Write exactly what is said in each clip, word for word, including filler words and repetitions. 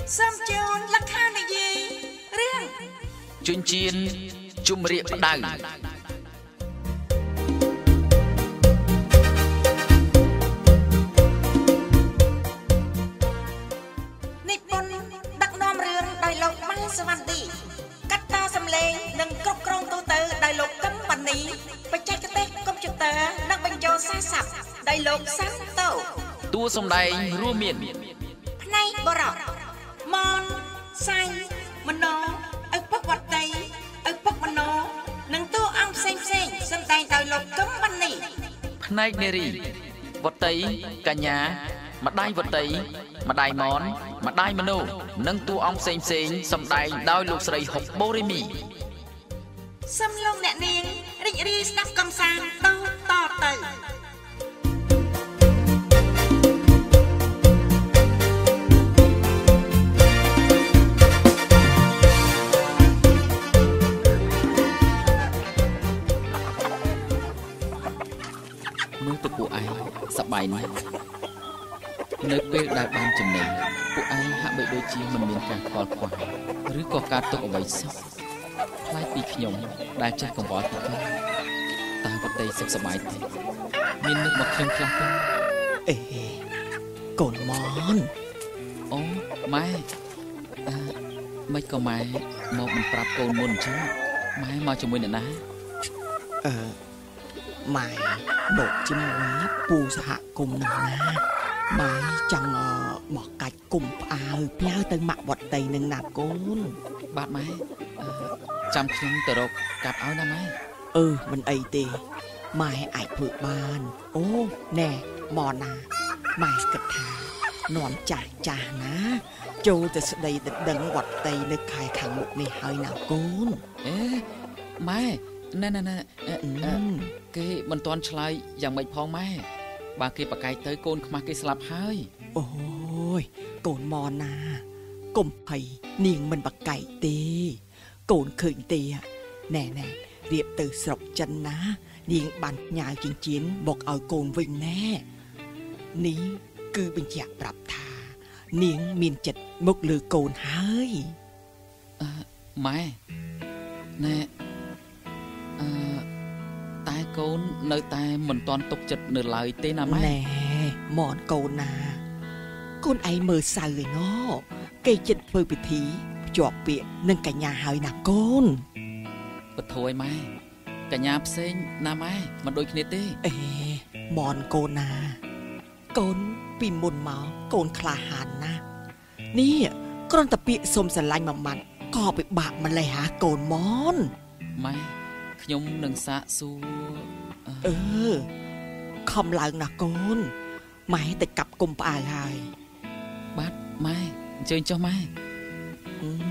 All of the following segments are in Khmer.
សូមជូនលក្ខណៈនិយាយរឿងជញ្ជៀនជម្រាកផ្ដៅនិពន្ធដឹកនាំរឿងដោយលោកម៉ាសវណ្ណីកាត់តសម្លេងនិងគ្រប់គ្រងទូទៅដោយលោកកឹមប៉ានីបច្ចេកទេសកុំព្យូទ័រនិងបញ្ចូលសារស័ព្ទដោយលោកសាន់តូតួសម្ដែងរួមមានផ្នែកបរោះមនសៃមនោឪពុកវត្តៃឪពុកមនោនិងតួអង្គផ្សេងផ្សេងសម្ដែងដោយលោកកឹមប៉ានីផ្នែកនារីវត្តៃកញ្ញាម្ដាយវត្តៃម្ដាយមនម្ដាយមនោនិងតួអង្គផ្សេងផ្សេងសម្ដែងដោយលោកស្រីហុកបូរេមីសូមលោកអ្នកនាងរីករាយស្ដាប់កំសាន្តតតទៅមើលទៅពួកឯងសប្បាយណាស់នៅពេលដែលបានចំណេញពួកឯងហាក់បីដូចជាមិនមានការខ្វល់ខ្វាយឬក៏ការទុកអ្វីសោះខ្លាចពីខ្ញុំដែលចេះកង្វល់ពីខ្លួនតើប្រទេសសុខសប្បាយទេមាននឹកមកខ្ញុំខ្លះទេអេកូនមនអូម៉ែអឺមិនក៏ម៉ែមកមិនប្រាប់កូនមុនអញ្ចឹងម៉ែមកជាមួយអ្នកណាអឺម៉ែមកជាមួយពូសហគមន៍នឹងណាម៉ែចង់មកកាច់គុំផ្អើផ្ញើទៅម៉ាក់វត្តតីនឹងណាកូនបាទម៉ែចាំខ្ញុំទៅរកកាប់ឲ្យណាម៉ែអឺមិនអីទេម៉ែអាចធ្វើបានអូណែមកណាម៉ែគិតថានាំចាស់ចាស់ណាចូលទៅស្ដីទៅដឹងវត្តតីនៅខែខាងមុខនេះហើយណាកូនអេម៉ែណែណែណែគេមិនទាន់ឆ្លើយយ៉ាងម៉េចផងម៉ែបើគេប្រកែកទៅកូនខ្មាស់គេស្លាប់ហើយអូយកូនមកណាកុំភ័យនាងមិនប្រកែកទេកូនឃើញទេណែណែរៀបទៅស្រុកចិនណានាងបានញ៉ាវចិញ្ចៀនមកឲ្យកូនវិញណែនេះគឺបញ្ជាក់ប្រាប់ថានាងមានចិត្តមកលើកូនហើយអឺម៉ែណែអឺតែកូននៅតែមិនទាន់ទុកចិត្តនៅឡើយទេណាម៉ែណែមកកូនណាកូនឯងមើលសៅឯណោគេចិត្តធ្វើពិធីភ្ជាប់ពាក្យនឹងកញ្ញាហើយណាកូនបធួយម៉ែកញ្ញាផ្សេងណាម៉ែមិនដូចគ្នាទេអេមកកូនណាកូនពីមុនមកកូនក្លាហានណានេះគ្រាន់តែពាក្យសុំស្រឡាញ់មួយម៉ាត់ក៏ពិបាកម្លេះហាកូនមកម៉ែខ្ញុំនឹងសាកសួរអឺខំឡើងណាកូនម៉ែទៅកាប់គុំផ្អើហើយបាទម៉ែអញ្ជើញចុះម៉ែអឺ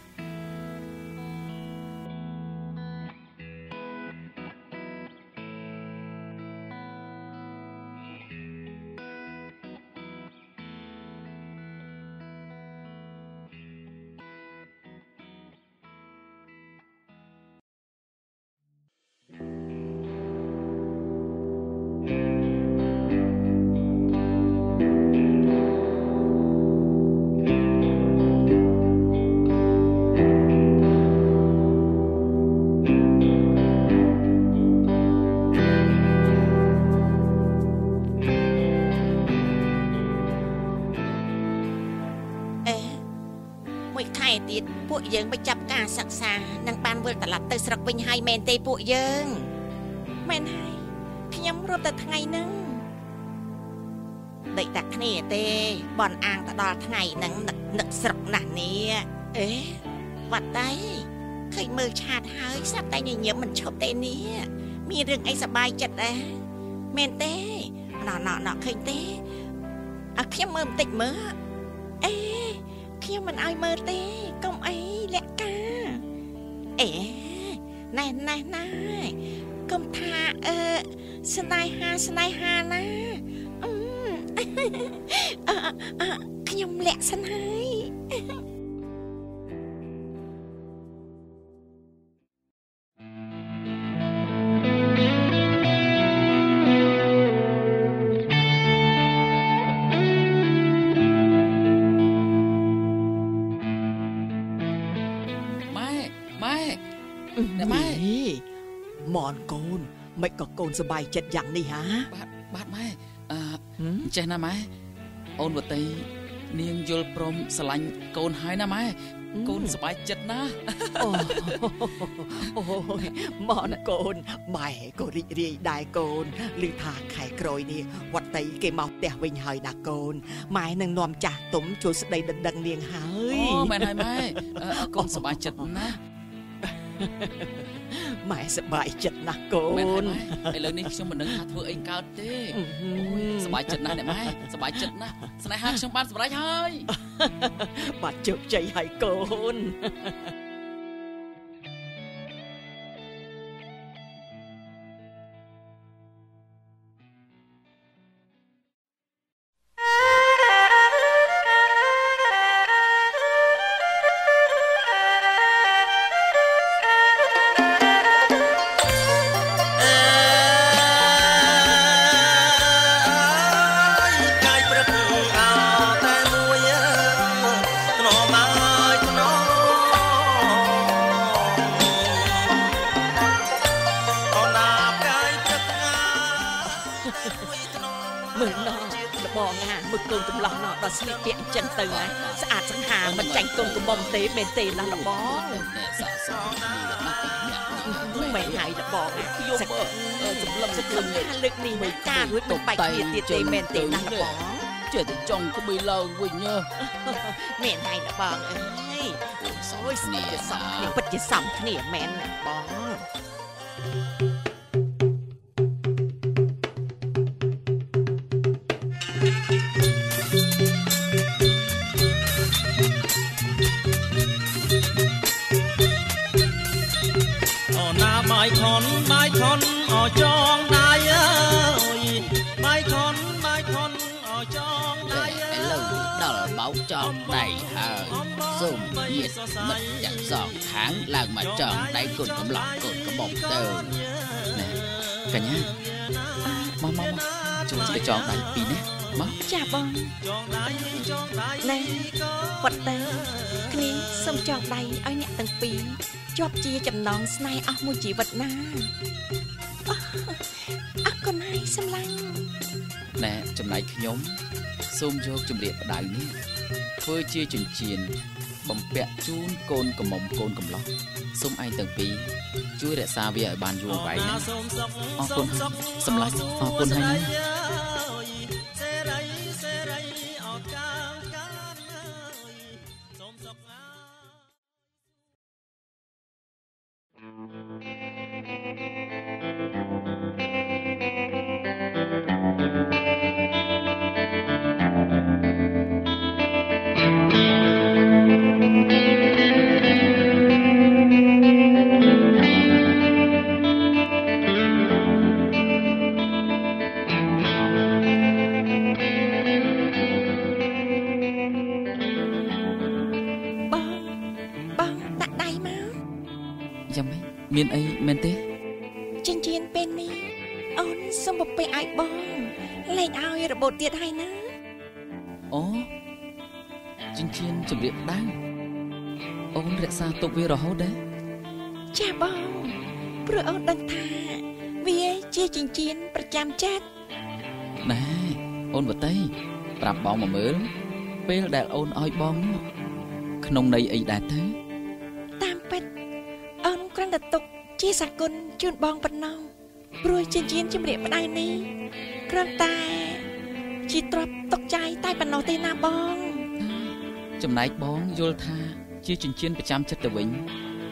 ពួកយើងបញ្ចប់ការសិក្សានិងបានវិលត្រឡប់ទៅស្រុកវិញហើយមែនទេពួកយើងមែនហើយខ្ញុំរាប់តែថ្ងៃហ្នឹងដេកតែគ្នាទេបនអាងទៅដល់ថ្ងៃហ្នឹងនឹកនឹកស្រុកណាស់នេះអេវត្តដៃឃើញមើលឆាតហើយស្រាប់តែញញឹមមិនឈប់ទេនេះមានរឿងអីសប្បាយចិត្តដែរមែនទេណោណោណោឃើញទេអើខ្ញុំមើលបន្តិចមើលអេខ្ញុំមិនឲ្យមើលទេកុំអីលាក់កាអេណែណែណែកុំថាអឺស្នេហាស្នេហាណាអឺអឺខ្ញុំលាក់សិនហើយนะแม่มอนโกนไม่ก็โกนสบายจัดอย่างนี้ฮะบาดบาดแม่เจนะแม่โอนวัตตีเนียงยลพรมสลังโกนหายนะแม่โกนสบายจัดนะโอ้ยมอนโกนไม่ก็รีรีได้โกนหรือทาไข่กรอยนี่วัดตีเกมเอาแต่วิ่งหายดักโกนหมายหนึ่งนอมจ่าตุ้มช่วยสดดังดังเนียงหายโอ้แม่ได้ไหมโกนสบายจัดนะหมายสบายจัดนะโกนไอ้เรื่องนี้ฉันมันนึกหาเธอเองเก่าเต้สบายจัดนะเนี่ยไหมสบายจัดนะสนายฮักฉันบ้านสบายเฮ้ยบาดเจ็บใจให้โกนสลิปเปียจันตึงนะสะอาดสังหารมันจังตรงกับบอมเต้เมนเต้ละละบองไม่หายละบองสักสำหรับสักคนลึกนี่ไม่กล้ารู้ตัวไปเกียร์เต้เมนเต้ละละบองเจอแต่จงก็ไม่เล่าวิ่งเนอะเมนหายละบองเอ้ยโอ้ยนี่จะสัมเนี่ยปัจจุบันเนี่ยแมนละบองไม้ขอนไม้ขอนอ่อจองได้เอ้ยไม้ขอนไม้ขอนอ่อจองได้เอ้ย đờ bảo tròn đầy hờ dùng nhiệt mật chặt giòn tháng làng mà tròn đầy cồn cẩm lọ cồn cẩm bông từ nè cả nhá mau mau mau chúng ta tròn đầy pí nè mau chà bông nè vật tê kia xong tròn đầy ở nhẹ từng pí chóp chia chầm nón snai ở môi chỉ vật na à con ai xem lanh nè chầm này nhóm xôm vô chầm liệt đại nè phơi chia chừng chiền bầm bẹ chun côn cầm mộng côn cầm lọ xôm ai từng pí chui để xa về ở bàn vuông vậy nè o côn hai xem lanh o côn hai nè miền ấy miền tây chiên chiên bên đi ôn xong một pe ai bong lên ao rồi bột tiệt hay nữa ố chiên chiên chuẩn bị đang ôn rẽ xa tục về rồi hốt đấy cha bong bữa ôn đang tha vì chia chiên chiênประจำchết này ôn vào tây tập bong mà mới pe đại ôn oi bong khung này ấy đại thế tam pet ôn căng đặt tục chia sạc con chun bong bận nâu rồi chiên chiên chim rệp đây ní căng tai chỉ trộp tóc trái tai bận nâu tây nam bong chấm này bong vô tha chia chiên chiênประจำ chất từ vĩnh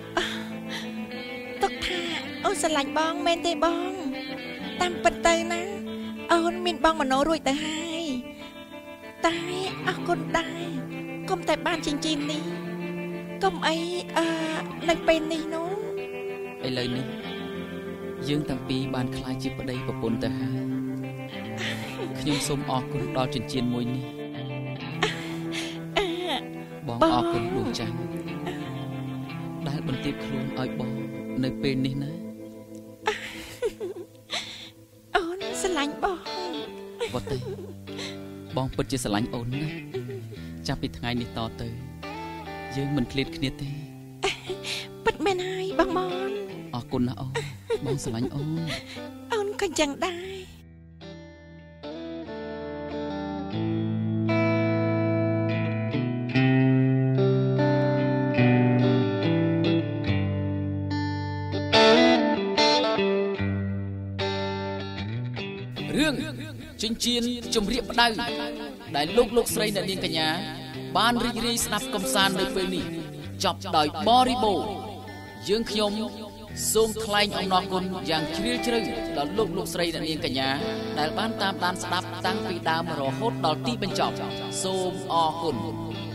tóc tha ôn sờ lạnh bong men tây bong tam bận tây na ôn miền bong mà nấu rồi tới hai tai à con tai công tại ban chiên chiên ní công ấy à lạnh bên ní nó ไอ้เลยนี่ยืงตั้งปีบานคลายจีบประเดี๋ยวปนแต่หายขยมสมออกคุณดอจินเจียนมวยนี่บองออกคุณดวงจันทร์ได้บนตีครูอ้อยบองในเป็นนี่นะโอนสลังบองวัดเตยบองปิดจีสลังโอนนะจับปิดไงนี่ต่อเตยยืงมันเคลียดเคลียดเตยปิดแม่นายบางมอนអរគុណណាអូនបងស្រឡាញ់អូនអូនក៏យ៉ាងដែររឿងចិញ្ចៀនជំរាបផ្ដៅដែលលោកលោកស្រីអ្នកនាងកញ្ញាបានរីករាយស្ដាប់កំសាន្តនៅពេលនេះចប់ដោយបរិបូរណ៍យើងខ្ញុំសូមថ្លែងអំណរគុណយ៉ាងជ្រាលជ្រៅដល់លោកលោកស្រីអ្នកនាងកញ្ញាដែលបានតាមដានស្ដាប់តាំងពីដើមរហូតដល់ទីបញ្ចប់សូមអរគុណ